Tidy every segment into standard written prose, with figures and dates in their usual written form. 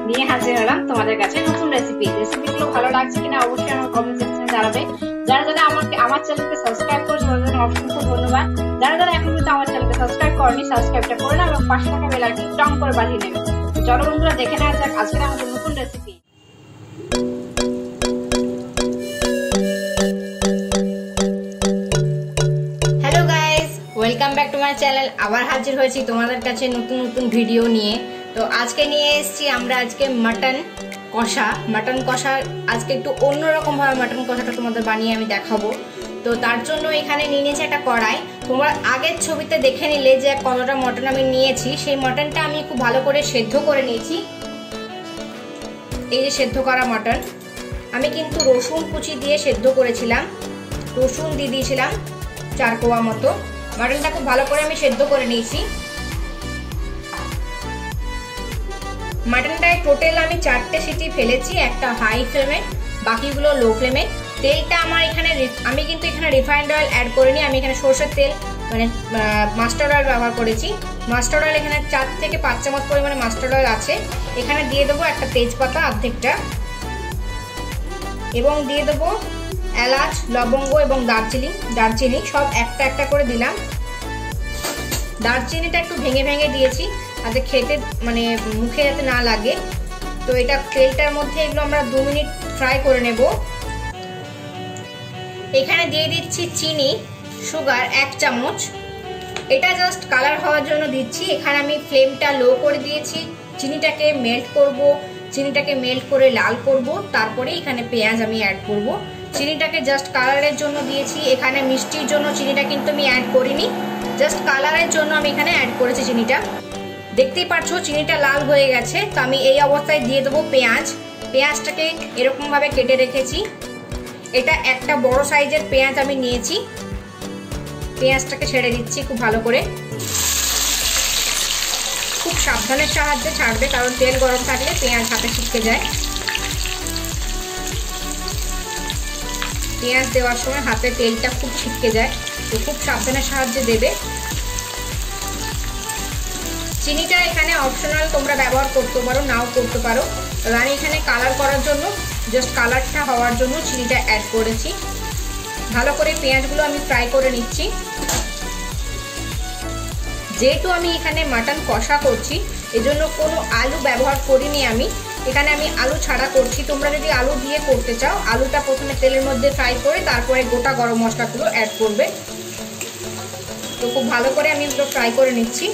নিয়ে হাজির হলাম তোমাদের কাছে নতুন রেসিপিগুলো ভালো লাগছে কিনা অবশ্যই আমার কমেন্ট সেকশনে জানাবে। যারা যারা আমার চ্যানেলকে সাবস্ক্রাইব করেছে তাদের জন্য অসংখ্য ধন্যবাদ। যারা যারা এখন কিন্তু আমার চ্যানেলকে সাবস্ক্রাইব করেনি সাবস্ক্রাইবটা করে নাও এবং পাশে থাকা বেল আইকনটি টং করে বাজিয়ে নেবে। চলো বন্ধুরা দেখে নেওয়া যাক আজকে আমাদের নতুন recipe. Hello guys, welcome back to my channel. আবার হাজির হয়েছি তোমাদের কাছে নতুন নতুন ভিডিও নিয়ে। তো আজকে নিয়ে এসেছি আমরা আজকে মাটন কষা। আজকে একটু অন্যরকম ভাবে মাটন কষাটা তোমাদের বানিয়ে আমি দেখাবো। তো তার জন্য এখানে নিয়ে নিয়েছি একটা কড়াই। তোমরা আগের ছবিতে দেখে নিলে যে কতটা মটন আমি নিয়েছি, সেই মটনটা আমি খুব ভালো করে সেদ্ধ করে নিয়েছি। এই যে সেদ্ধ করা মটন, আমি কিন্তু রসুন কুচি দিয়ে সেদ্ধ করেছিলাম। রসুন দিয়ে দিয়েছিলাম 4 কোয়া মতো। মটনটা খুব ভালো করে আমি সেদ্ধ করে নিয়েছি। মাটনটায় টোটাল আমি 4টে সিটি ফেলেছি, একটা হাই ফ্লেমে, বাকিগুলো লো ফ্লেমে। তেলটা আমার এখানে আমি কিন্তু এখানে রিফাইন্ড অয়েল অ্যাড করিনি, আমি এখানে সরষের তেল মানে মাস্টার্ড অয়েল ব্যবহার করেছি। মাস্টার্ড অয়েল এখানে 4 থেকে 5 চামচ পরিমাণে মাস্টার্ড অয়েল আছে। এখানে দিয়ে দেবো একটা তেজপাতা অর্ধেকটা, এবং দিয়ে দেবো এলাচ, লবঙ্গ এবং দারচিনি সব একটা একটা করে দিলাম। দারচিনিটা একটু ভেঙে ভেঙে দিয়েছি যাতে খেতে মানে মুখে যাতে না লাগে। তো এটা তেলটার মধ্যে এগুলো আমরা 2 মিনিট ফ্রাই করে নেব। এখানে দিয়ে দিচ্ছি চিনি, সুগার 1 চামচ। এটা জাস্ট কালার হওয়ার জন্য দিচ্ছি। এখানে আমি ফ্লেমটা লো করে দিয়েছি। চিনিটাকে মেল্ট করে লাল করব, তারপরে এখানে পেঁয়াজ আমি অ্যাড করব। চিনিটাকে জাস্ট কালারের জন্য দিয়েছি, এখানে মিষ্টির জন্য চিনিটা কিন্তু আমি অ্যাড করিনি, জাস্ট কালারের জন্য আমি এখানে অ্যাড করেছি চিনিটা। দেখতেই পাচ্ছ চিনিটা লাল হয়ে গেছে। তো আমি এই অবস্থায় দিয়ে দেবো পেঁয়াজটাকে এরকম ভাবে কেটে রেখেছি। এটা একটা বড় সাইজের পেঁয়াজ আমি নিয়েছি। পেঁয়াজটাকে ছেড়ে দিচ্ছি খুব ভালো করে, খুব সাবধানের সাহায্যে ছাড়বে, কারণ তেল গরম থাকলে পেঁয়াজ হাতে ছিটকে যায়। পেঁয়াজ দেওয়ার সময় হাতে তেলটা খুব ছিটকে যায়, তো খুব সাবধানের সাহায্যে দেবে। চিনিটা এখানে অপশনাল, তোমরা ব্যবহার করতে পারো নাও করতে পারো। আমি এখানে কালার করার জন্য, জাস্ট কালারটা হওয়ার জন্য চিনিটা অ্যাড করেছি। ভালো করে পেঁয়াজগুলো আমি ফ্রাই করে নিচ্ছি। যেহেতু আমি এখানে মাটন কষা করছি, এজন্য কোনো আলু ব্যবহার করিনি আমি। এখানে আমি আলু ছাড়া করছি। তোমরা যদি আলু দিয়ে করতে চাও, আলুটা প্রথমে তেলের মধ্যে ফ্রাই করে তারপরে গোটা গরম মশলাগুলো অ্যাড করবে। তো খুব ভালো করে আমি এগুলো ফ্রাই করে নিচ্ছি।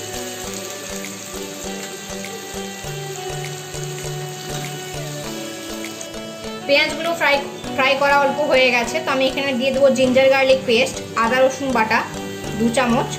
পেঁয়াজগুলো ফ্রাই করা অল্প হয়ে গেছে। তো আমি এখানে দিয়ে দেবো জিঞ্জার গার্লিক পেস্ট, আদা রসুন বাটা 2 চামচ।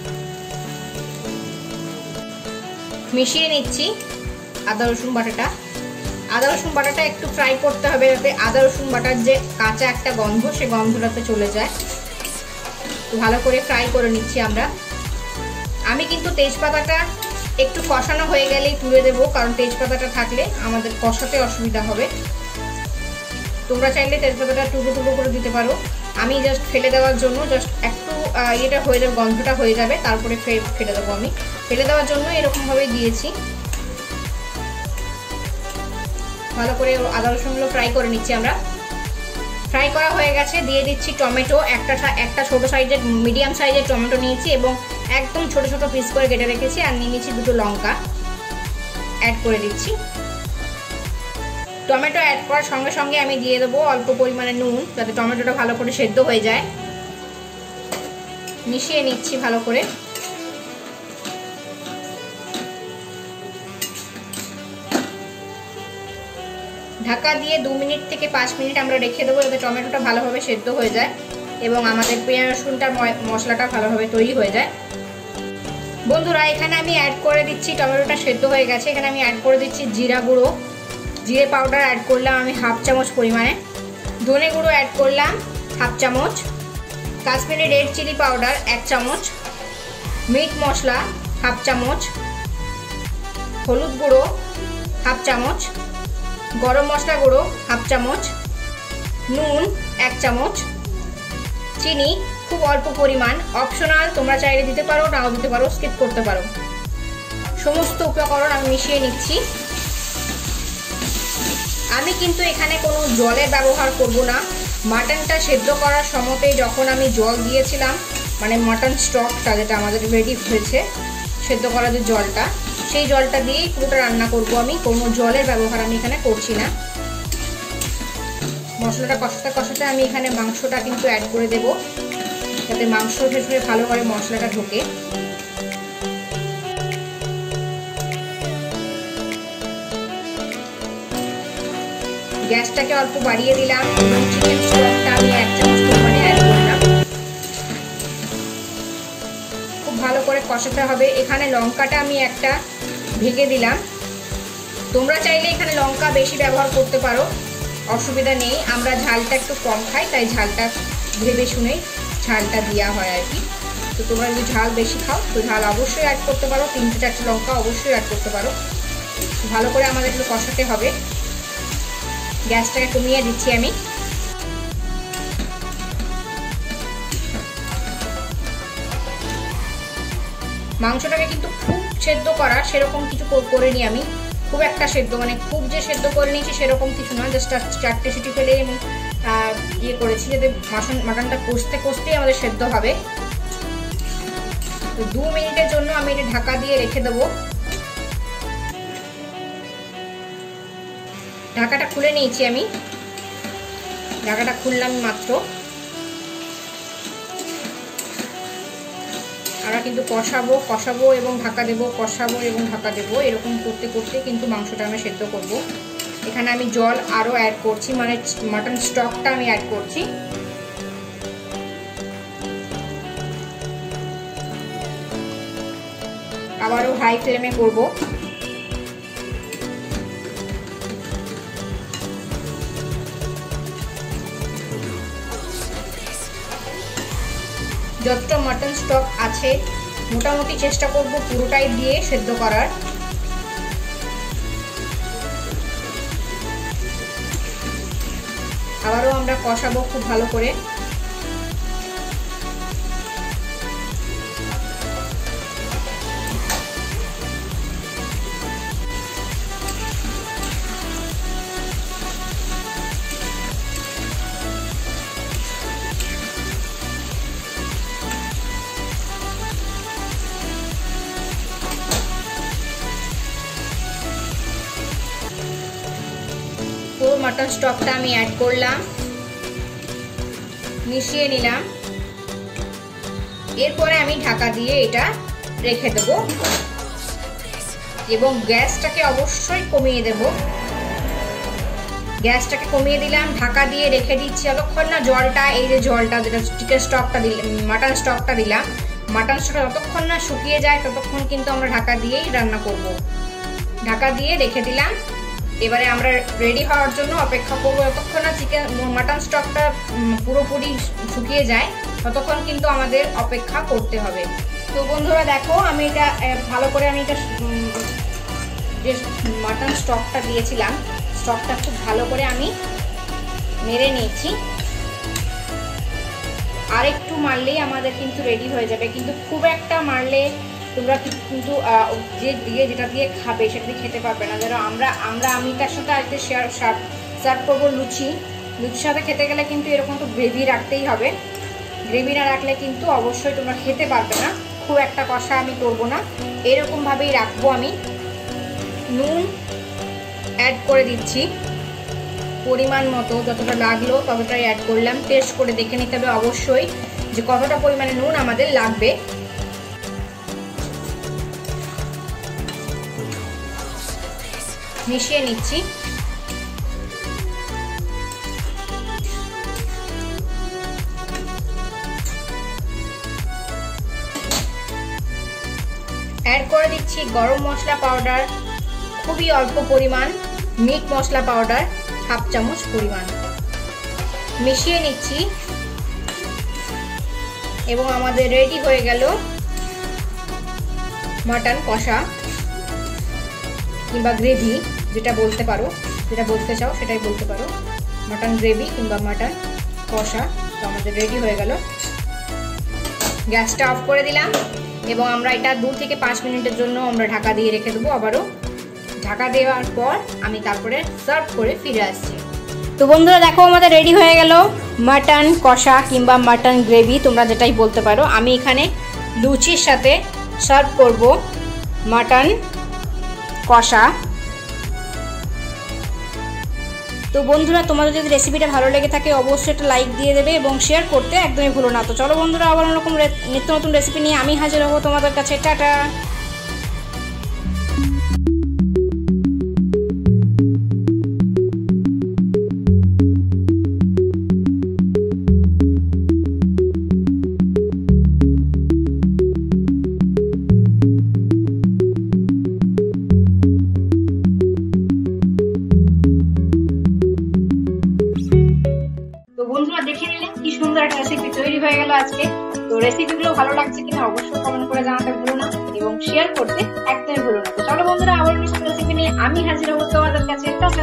মিশিয়ে নিচ্ছি আদা রসুন বাটাটা একটু ফ্রাই করতে হবে, যাতে আদা রসুন বাটার যে কাঁচা একটা গন্ধ, সে গন্ধটাতে চলে যায়। তো ভালো করে ফ্রাই করে নিচ্ছি আমরা। আমি কিন্তু তেজপাতাটা একটু কষানো হয়ে গেলেই তুলে দেবো, কারণ তেজপাতাটা থাকলে আমাদের কষাতে অসুবিধা হবে। তোমরা চাইলে তেজপাতাটা টুকরো করে দিতে পারো। আমি জাস্ট ফেলে দেওয়ার জন্য, জাস্ট একটু এটা হয়ে যাবে, গন্ধটা হয়ে যাবে, তারপরে ফেলে দেবো। আমি ফেলে দেওয়ার জন্য এরকমভাবে দিয়েছি। ভালো করে আদা রসুনগুলো ফ্রাই করে নিচ্ছি আমরা। ফ্রাই করা হয়ে গেছে। দিয়ে দিচ্ছি টমেটো, একটা ছোট সাইজের মিডিয়াম সাইজের টমেটো নিয়েছি এবং একদম ছোট ছোট পিস করে কেটে রেখেছি। আর নিয়ে নিচ্ছি 2 লঙ্কা, অ্যাড করে দিচ্ছি। টমেটো অ্যাড করার সঙ্গে সঙ্গে আমি দিয়ে দেবো অল্প পরিমাণে নুন, যাতে টমেটোটা ভালো করে সেদ্ধ হয়ে যায়। মিশিয়ে নিচ্ছি ভালো করে। ঢাকা দিয়ে 2 মিনিট থেকে 5 মিনিট আমরা রেখে দেবো, যাতে টমেটোটা ভালোভাবে সেদ্ধ হয়ে যায় এবং আমাদের পেঁয়াজ রসুনটার মশলাটা ভালোভাবে তৈরি হয়ে যায়। বন্ধুরা, এখানে আমি অ্যাড করে দিচ্ছি, টমেটোটা সেদ্ধ হয়ে গেছে, এখানে আমি অ্যাড করে দিচ্ছি জিরা গুঁড়ো, জিরে পাউডার অ্যাড করলাম আমি 1/2 চামচ পরিমাণে, ধনে গুঁড়ো অ্যাড করলাম 1/2 চামচ, কাশ্মীরি রেড চিলি পাউডার 1 চামচ, মিট মশলা 1/2 চামচ, হলুদ গুঁড়ো 1/2 চামচ, গরম মশলা গুঁড়ো 1/2 চামচ, নুন 1 চামচ, চিনি খুব অল্প পরিমাণ, অপশনাল, তোমরা চাইলে দিতে পারো নাও দিতে পারো, স্কিপ করতে পারো। সমস্ত উপকরণ আমি মিশিয়ে নিচ্ছি। আমি কিন্তু এখানে কোনো জলের ব্যবহার করব না। মাটনটা সেদ্ধ করার সময়তেই যখন আমি জল দিয়েছিলাম, মানে মাটন স্টকটা যেটা আমাদের রেডি হয়েছে সেদ্ধ করা যে জলটা, সেই জলটা দিয়েই পুরোটা রান্না করব আমি। কোনো জলের ব্যবহার আমি এখানে করছি না। মশলাটা কষাতে কষাতে আমি এখানে মাংসটা কিন্তু অ্যাড করে দেব, যাতে মাংসর ভেতরে ভালো করে মশলাটা ঢোকে। গ্যাসটাকে অল্প বাড়িয়ে দিলাম এবং চিকেন স্টকটা আমি 1 চামচ পরিমাণে অ্যাড করলাম। খুব ভালো করে কষাতে হবে। এখানে লঙ্কাটা আমি একটা ভেঙে দিলাম। তোমরা চাইলে এখানে লঙ্কা বেশি ব্যবহার করতে পারো, অসুবিধা নেই। আমরা ঝালটা একটু কম খাই, তাই ঝালটা ভেবে শুনেই ঝালটা দেওয়া হয় আর কি। তো তোমরা যদি ঝাল বেশি খাও তো ঝাল অবশ্যই অ্যাড করতে পারো, 3-4টি লঙ্কা অবশ্যই অ্যাড করতে পারো। ভালো করে আমাদের একটু কষাতে হবে। গ্যাসটাকে কমিয়ে দিচ্ছি আমি। মাংসটাকে কিন্তু খুব সেদ্ধ করা সেরকম কিছু করিনি আমি, খুব একটা সেদ্ধ, মানে খুব যে সেদ্ধ করে নিয়েছি সেরকম কিছু না। জাস্ট 4টে সিটি ফেলেই আমি ইয়ে করেছি, যাতে মাটনটা কষতে কষতেই আমাদের সেদ্ধ হবে। তো 2 মিনিটের জন্য আমি এটা ঢাকা দিয়ে রেখে দেবো। ঢাকাটা খুলে নিয়েছি আমি, ঢাকাটা খুললাম মাত্র। আমরা কিন্তু কষাবো এবং ঢাকা দেবো, কষাবো এবং ঢাকা দেবো, এরকম করতে করতে কিন্তু মাংসটা আমি সেদ্ধ করব। এখানে আমি জল আরও অ্যাড করছি, মানে মাটন স্টকটা আমি অ্যাড করছি। আবারও হাই ফ্লেমে করব। যতটা মাটন স্টক আছে মোটামুটি চেষ্টা করব পুরোটাই দিয়ে সেদ্ধ করার। আবারও আমরা কষাবো খুব ভালো করে। পুরো মাটন স্টকটা আমি অ্যাড করলাম, মিশিয়ে নিলাম। এরপরে আমি ঢাকা দিয়ে এটা রেখে দেব এবং গ্যাসটাকে অবশ্যই কমিয়ে দেব। গ্যাসটাকে কমিয়ে দিলাম, ঢাকা দিয়ে রেখে দিচ্ছি যতক্ষণ না জলটা, এই যে জলটা যেটা চিকেন স্টকটা দিলাম, মাটন স্টকটা দিলাম, মাটন স্টকটা যতক্ষণ না শুকিয়ে যায় ততক্ষণ কিন্তু আমরা ঢাকা দিয়েই রান্না করব। ঢাকা দিয়ে রেখে দিলাম। এবারে আমরা রেডি হওয়ার জন্য অপেক্ষা করবো। যতক্ষণ না মাটন স্টকটা পুরোপুরি শুকিয়ে যায় ততক্ষণ কিন্তু আমাদের অপেক্ষা করতে হবে। তো বন্ধুরা দেখো, আমি এটা ভালো করে আমি এটা যে মাটন স্টকটা দিয়েছিলাম, স্টকটা খুব ভালো করে আমি নেড়ে নিয়েছি। আর একটু মারলেই আমাদের কিন্তু রেডি হয়ে যাবে, কিন্তু খুব একটা মারলে তোমরা কিন্তু যেটা দিয়ে খাবে সেটা দিয়ে খেতে পারবে না। যেন আমি তার সাথে আজকে সার্ভ করবো লুচির সাথে খেতে গেলে কিন্তু এরকম তো গ্রেভি রাখতেই হবে। গ্রেভি না রাখলে কিন্তু অবশ্যই তোমরা খেতে পারবে না। খুব একটা কষা আমি করবো না, এরকমভাবেই রাখবো আমি। নুন অ্যাড করে দিচ্ছি পরিমাণ মতো, যতটা লাগলো ততটাই অ্যাড করলাম। টেস্ট করে দেখে নিতে হবে অবশ্যই যে কতটা পরিমাণে নুন আমাদের লাগবে। মিশিয়ে নিচ্ছি। অ্যাড করে দিচ্ছি গরম মশলা পাউডার খুবই অল্প পরিমাণ, মিট মশলা পাউডার 1/2 চামচ পরিমাণ। মিশিয়ে নিচ্ছি এবং আমাদের রেডি হয়ে গেল মাটন কষা কিংবা গ্রেভি, যেটা বলতে পারো, যেটা বলতে চাও সেটাই বলতে পারো। মাটন গ্রেভি কিংবা মাটন কষা তো আমাদের রেডি হয়ে গেল। গ্যাসটা অফ করে দিলাম এবং আমরা এটা 2 থেকে 5 মিনিটের জন্য আমরা ঢাকা দিয়ে রেখে দেবো। আবারও ঢাকা দেওয়ার পর আমি তারপরে সার্ভ করে ফিরে আসছি। তো বন্ধুরা দেখো আমাদের রেডি হয়ে গেল মাটন কষা কিংবা মাটন গ্রেভি, তোমরা যেটাই বলতে পারো। আমি এখানে লুচির সাথে সার্ভ করব মাটন কষা। তো বন্ধুরা তোমাদের যদি রেসিপিটা ভালো লেগে থাকে অবশ্যই একটা লাইক দিয়ে দেবে এবং শেয়ার করতে একদমই ভুলো না। তো চলো বন্ধুরা, আবার অন্যরকম নিত্য নতুন রেসিপি নিয়ে আমি হাজির হবো তোমাদের কাছে। টাটা। বন্ধুরা দেখে নিলে কি সুন্দর একটা রেসিপি তৈরি হয়ে গেল আজকে। তো রেসিপিগুলো ভালো লাগছে কিনা অবশ্যই কমেন্ট করে জানাতে ভুলো না এবং শেয়ার করতে একদমই ভুলো না। তো চলো বন্ধুরা, আবার রেসিপি নিয়ে আমি হাজির হবো তোমাদের কাছে।